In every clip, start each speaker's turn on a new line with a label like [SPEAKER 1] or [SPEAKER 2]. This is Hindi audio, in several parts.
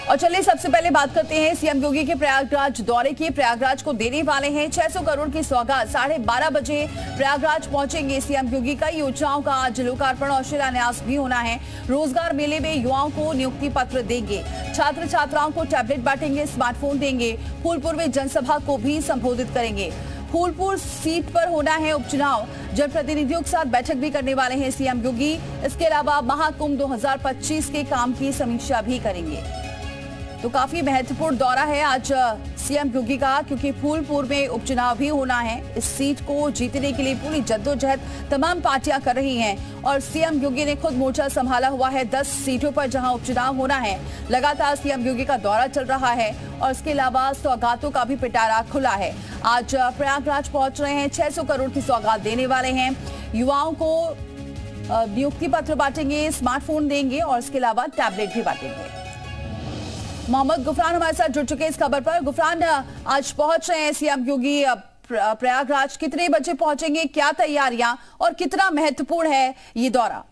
[SPEAKER 1] और चलिए सबसे पहले बात करते हैं सीएम योगी के प्रयागराज दौरे की। प्रयागराज को देने वाले हैं 600 करोड़ की सौगात। 12:30 बजे प्रयागराज पहुंचेंगे सीएम योगी। कई योजनाओं का आज लोकार्पण और शिलान्यास भी होना है। रोजगार मेले में युवाओं को नियुक्ति पत्र देंगे, छात्र छात्राओं को टैबलेट बांटेंगे, स्मार्टफोन देंगे। फूलपुर में जनसभा को भी संबोधित करेंगे। फूलपुर सीट पर होना है उपचुनाव। जनप्रतिनिधियों के साथ बैठक भी करने वाले हैं सीएम योगी। इसके अलावा महाकुंभ 2025 के काम की समीक्षा भी करेंगे। तो काफी महत्वपूर्ण दौरा है आज सीएम योगी का, क्योंकि फूलपुर में उपचुनाव भी होना है। इस सीट को जीतने के लिए पूरी जद्दोजहद तमाम पार्टियां कर रही हैं और सीएम योगी ने खुद मोर्चा संभाला हुआ है 10 सीटों पर जहां उपचुनाव होना है। लगातार सीएम योगी का दौरा चल रहा है और इसके अलावा सौगातों का भी पिटारा खुला है। आज प्रयागराज पहुंच रहे हैं, 600 करोड़ की सौगात देने वाले हैं। युवाओं को नियुक्ति पत्र बांटेंगे, स्मार्टफोन देंगे और इसके अलावा टैबलेट भी बांटेंगे। मोहम्मद गुफरान हमारे साथ जुड़ चुके हैं इस खबर पर। गुफरान, आज पहुंच रहे हैं सीएम योगी प्रयागराज, कितने बजे पहुंचेंगे, क्या तैयारियां और कितना महत्वपूर्ण है ये दौरा?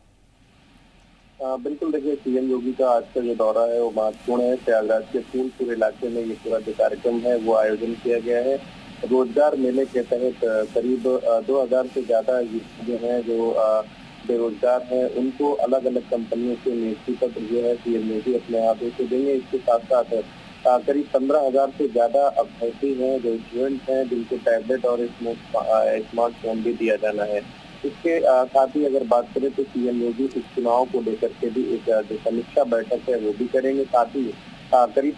[SPEAKER 2] बिल्कुल, देखिए सीएम योगी का आज का जो दौरा है वो महत्वपूर्ण है। प्रयागराज के फूलपुर इलाके में ये पूरा जो कार्यक्रम है वो आयोजन किया गया है। रोजगार मेले के तहत करीब 2000 से ज्यादा युवा जो है जो बेरोजगार हैं उनको अलग अलग कंपनियों से नियुक्ति पत्र जो है सीएम योगी अपने हाथों से देंगे। इसके साथ साथ करीब 15,000 से ज्यादा अभ्यर्थी हैं जो स्टूडेंट हैं जिनको टैबलेट और स्मार्टफोन भी दिया जाना है। इसके साथ ही अगर बात करें तो सीएम योगी इस चुनाव को लेकर के भी एक जो समीक्षा बैठक है वो भी करेंगे। साथ ही करीब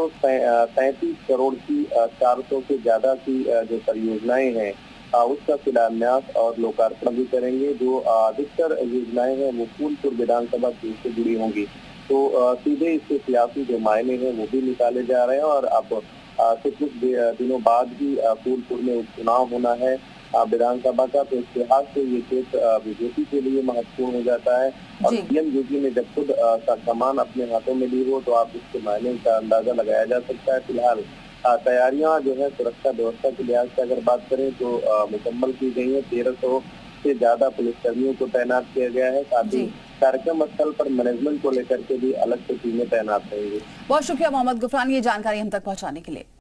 [SPEAKER 2] 637 करोड़ की 400 से ज्यादा की जो परियोजनाएं हैं उसका शिलान्यास और लोकार्पण भी करेंगे। जो अधिकतर योजनाएं हैं वो फूलपुर विधानसभा सीट से जुड़ी होंगी, तो सीधे इसके सियासी जो मायने हैं वो भी निकाले जा रहे हैं। और अब कुछ दिनों बाद ही फूलपुर में उपचुनाव होना है विधानसभा का, तो इस लिहाज से ये क्षेत्र बीजेपी के लिए महत्वपूर्ण हो जाता है। और सीएम योगी ने जब खुद सामान अपने हाथों में ली हो तो आप इसके मायने का अंदाजा लगाया जा सकता है। फिलहाल तैयारियां जो है सुरक्षा व्यवस्था के लिहाज से अगर बात करें तो मुकम्मल की गई है। 1300 से ज्यादा पुलिसकर्मियों को तैनात किया गया है। साथ ही कार्यक्रम स्थल पर मैनेजमेंट को लेकर के भी अलग से टीमें तैनात रहेंगी।
[SPEAKER 1] बहुत शुक्रिया मोहम्मद गुफरान, ये जानकारी हम तक पहुंचाने के लिए।